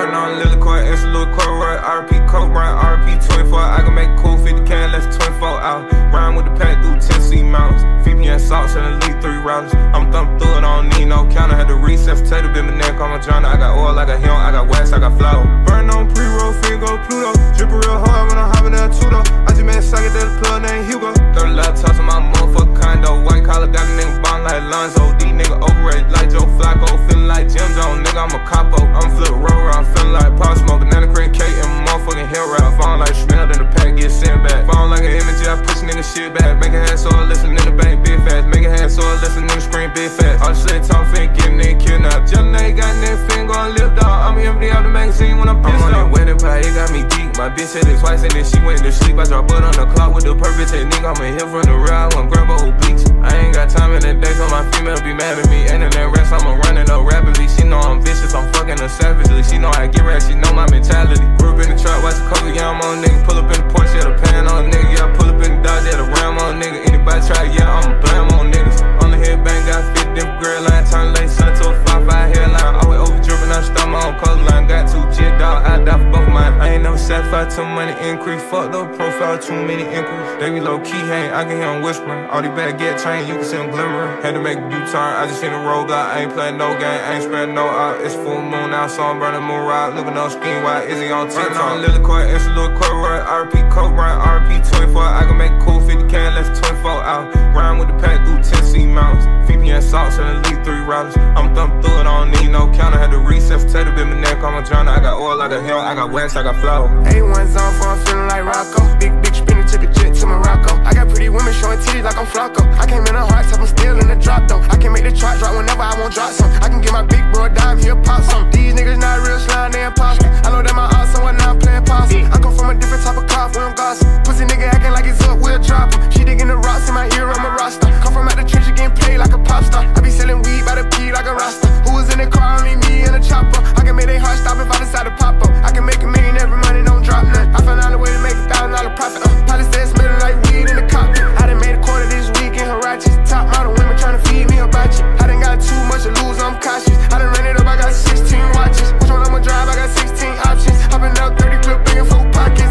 Burnin on Lilikoi, it's a little corduroy. R.I.P. coat, Bryant, R.I.P. 24. I can make cool 50 can, less 24 out. Rhyme with the pack through Tennessee mountains. VPN salts and elite 3 routers. I'm thumping through it, I don't need no counter. Had to resuscitate a bit, my neck on my journal. I got oil, I got hemp, I got wax, I got flour. Burnin on pre-roll, Hugo, Pluto. Drippin real hard when I'm hopping that Tudo. I just made a psychedelic Pluto named Hugo. 30 laptops in my motherfuckin condo. White collar got a nigga ballin like Lonzo. These niggas overrated like Joe Flacco. Feelin like Jim Jones, nigga, I'm a capo. I'm flip roll, I'm feelin like pop smoke. Banana cream cake and motherfuckin headwrap. Falling like smelled in the pack, get sent back. Falling like an image, I push nigga shit back. Make a hand so I listen in the bank, big fast. Make a hand so I listen in the screen, big fast. All the shit talk fin, getting nigga kidnapped. Just nigga got nigga fin, gon' live dog. I'm empty out the magazine when I'm pissed off. I'm on that wedding pie, it got me deep. My bitch said it twice and then she went to sleep. I drop butt on the clock with the perfect technique. I'm a hit from the ride, I'm grandma who bleach. I ain't got time in the day, so my female be mad at me. Ain't in that rest, I'm running up rapidly. She know I'm vicious, I'm fucking her savagely. She know I get rap, she know my mentality. Grew up in the trap, watch the cover, yeah, I'm on nigga. Pull up in the Porsche, yeah, the pan on a nigga. Yeah, I pull up in the Dodge, yeah, the Ram on a nigga. Anybody try, yeah, I'm blam on niggas. On the headbang, got 50 different girl line. Turn late, sun to a 5-5 headline. Always over drippin', I start my own coastline. Got 2 G dog, I die for both mine. I ain't never satisfied till money increase. Fuck the profile, too many inquiries. They be low key, hang, I can hear them whispering. All these bad get trained, you can see them glimmering. Had to make a U-turn, I just seen a roadblock. I ain't playing no game, I ain't spreading no out. It's full moon now, so I'm burning moon ride. Looking on scheme, why is he on TikTok? On Lilikoi, it's a little corduroy. R.I.P. coat, Bryant, R.I.P. 24. I can make cool 50 can, less 24 out. Rhyme with the pack through Tennessee mountains. VPN salts and elite 3 routers. I'm thumping through it, I don't need no counter. Had to resuscitate a bit, my neck on my journal. I got oil, I got hemp, I got wax, I got flour. A1's on for I'm feeling like Rocco. Big spinner, took a jet to Morocco. I got pretty women showing titties like I'm Flacco. I came in a hard top, I'm still in the drop though. I can make the chart drop whenever I want drop some. I can get my big bro a dime, he'll pop some. These niggas not real slime, they imposter. I know that my odds somewhere now I'm playing possum. I come from a different type of cloth, we don't gossip. Pussy nigga acting like it's up, we'll drop him. She digging the rocks in my ear, I'm a roster. Come from out the trench, getting paid like a pop star. I be selling weed by the P like a roster. Who was in the car, only me and a chopper. I can make they heart stop if I decide to pop up. I can make a million every money, don't drop none. I found out a way to make $1,000 profit. Probably said smelling like weed in the cockpit. I done made a quarter this week in Huaraches. Top model women tryna feed me a hibachi. I done got too much to lose, I'm cautious. I done ran it up, I got 16 watches. Which one I'ma drive? I got 16 options. Hoppin' up 30 clip, bringing 4 pockets.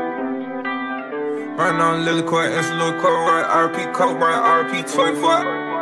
Burnin on Lilikoi, it's a little corduroy. R.I.P. coat, Bryant, R.I.P. 24.